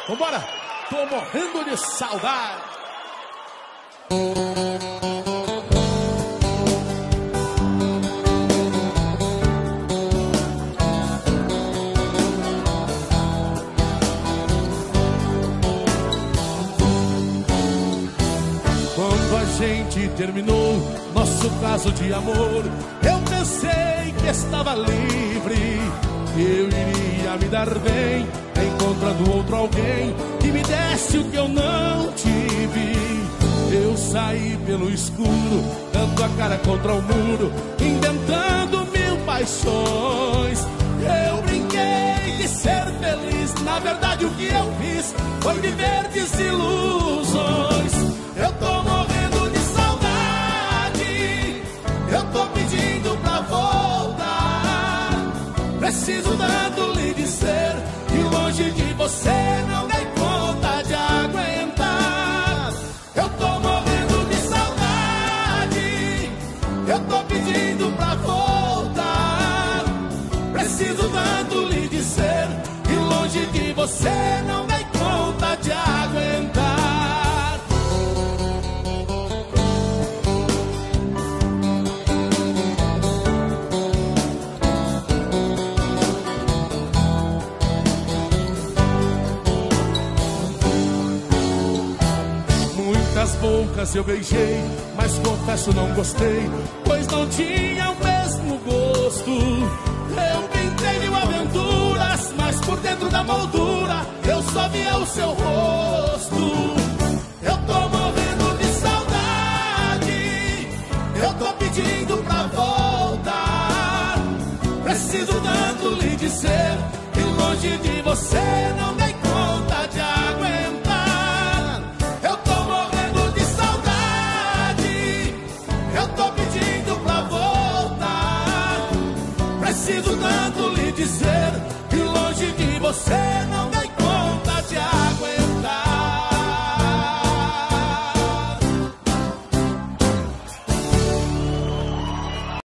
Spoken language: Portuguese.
Vambora! Tô morrendo de saudade. Quando a gente terminou nosso caso de amor, eu pensei que estava livre, eu iria me dar bem, encontrando outro alguém que me desse o que eu não tive. Eu saí pelo escuro, dando a cara contra o muro, inventando mil paixões. Eu brinquei de ser feliz, na verdade o que eu fiz foi viver desilusões. Eu tô morrendo de saudade, eu tô pedindo pra voltar. Preciso tanto lhe dizer que longe de você não dei conta de aguentar. Eu tô morrendo de saudade, eu tô pedindo pra voltar. Preciso tanto lhe dizer que longe de você não dei conta de aguentar. Muitas bocas eu beijei, mas confesso não gostei, pois não tinha o mesmo gosto. Eu tentei mil aventuras, mas por dentro da moldura eu só via o seu rosto. Eu tô morrendo de saudade, eu tô pedindo pra voltar. Preciso tanto lhe dizer que longe de você não dei conta de aguentar. Eu tô morrendo de saudade, eu tô pedindo pra voltar. Preciso tanto lhe dizer que longe de você não dei